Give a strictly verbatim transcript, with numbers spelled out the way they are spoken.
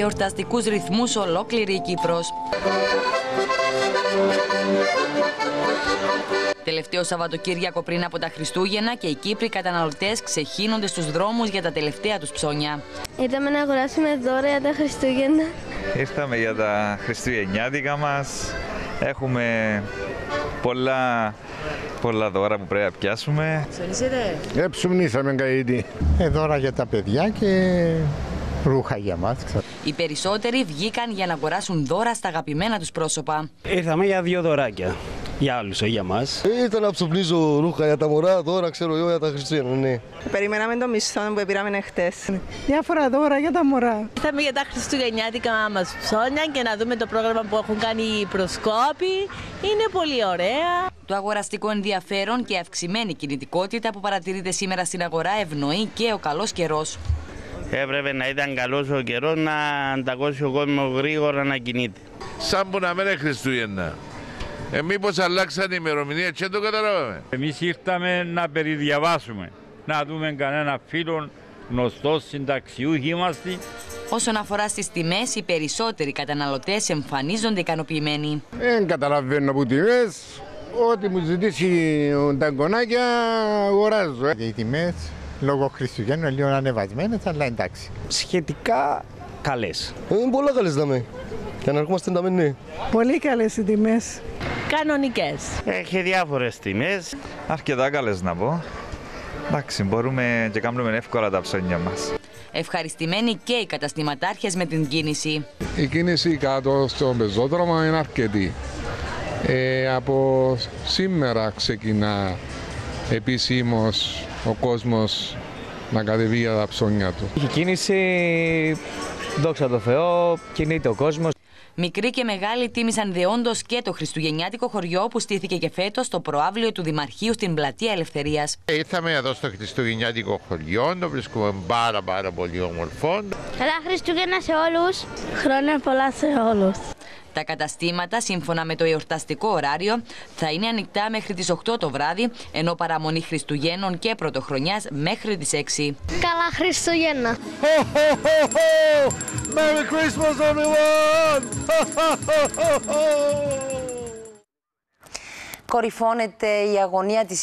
εορταστικούς ρυθμούς ολόκληρη η Κύπρος. Τελευταίο Σαββατοκύριακο πριν από τα Χριστούγεννα και οι Κύπροι καταναλωτές ξεχύνονται στους δρόμους για τα τελευταία τους ψώνια. Ήρθαμε να αγοράσουμε δώρα για τα Χριστούγεννα. Ήρθαμε για τα χριστουγεννιάτικα μας. Έχουμε πολλά, πολλά δώρα που πρέπει να πιάσουμε. Ψωνίσετε? Ε, ψουμνήσαμε καΐτη. Ε, δώρα για τα παιδιά και ρούχα για μας. Οι περισσότεροι βγήκαν για να αγοράσουν δώρα στα αγαπημένα τους πρόσωπα. Ήρθαμε για δύο δωράκια. Για άλλους, όχι για μας. Ήρθα να ψουπνίζω ρούχα για τα μωρά, δώρα ξέρω εγώ για τα Χριστούγεννα, ναι. Περιμέναμε το μισθό που πήραμε χτες. Διάφορα δώρα για τα μωρά. Ήρθαμε για τα χριστουγεννιάτικα μας ψώνια και να δούμε το πρόγραμμα που έχουν κάνει οι προσκόποι. Είναι πολύ ωραία. Το αγοραστικό ενδιαφέρον και αυξημένη κινητικότητα που παρατηρείται σήμερα στην αγορά ευνοεί και ο καλός καιρός. Έπρεπε να ήταν καλός ο καιρός να αντακώσει ο κόσμος γρήγορα να κινείται. Σαν που να μένει Χριστούγεννα. Ε, μήπως αλλάξαν η ημερομηνία και το καταλάβαμε. Εμείς ήρθαμε να περιδιαβάσουμε, να δούμε κανένα φίλο γνωστό, συνταξιούχοι είμαστε. Όσον αφορά στις τιμές, οι περισσότεροι καταναλωτές εμφανίζονται ικανοποιημένοι. Δεν καταλαβαίνω από τιμές, ό,τι μου ζητήσει τα γκονάκια αγοράζω. Οι τιμές λόγω Χριστουγέννων λίγο ανεβασμένες, αλλά εντάξει. Σχετικά καλές. Είναι πολλά καλές δάμε. Και να ερχόμαστε να ναι. Πολύ καλές οι τιμές. Κανονικές. Έχει διάφορες τιμές. Αρκετά καλές να πω. Εντάξει, μπορούμε και κάνουμε εύκολα τα ψώνια μας. Ευχαριστημένοι και οι καταστηματάρχες με την κίνηση. Η κίνηση κάτω στο πεζόδρομο είναι αρκετή. Ε, από σήμερα ξεκινά επισήμως ο κόσμος να κατεβεί για τα ψώνια του. Η κίνηση, δόξα τω Θεώ, κινείται ο κόσμος. Μικροί και μεγάλοι τίμησαν δεόντως και το χριστουγεννιάτικο χωριό που στήθηκε και φέτος στο προαύλιο του Δημαρχείου στην Πλατεία Ελευθερίας. Ήρθαμε εδώ στο χριστουγεννιάτικο χωριό, το βρίσκουμε πάρα πάρα πολύ όμορφο. Καλά Χριστούγεννα σε όλους. Χρόνια πολλά σε όλους. Τα καταστήματα, σύμφωνα με το εορταστικό ωράριο, θα είναι ανοιχτά μέχρι τις οκτώ το βράδυ, ενώ παραμονή Χριστουγέννων και Πρωτοχρονιάς μέχρι τις έξι. Καλά Χριστούγεννα! Merry Christmas everyone! Κορυφώνεται η αγωνία της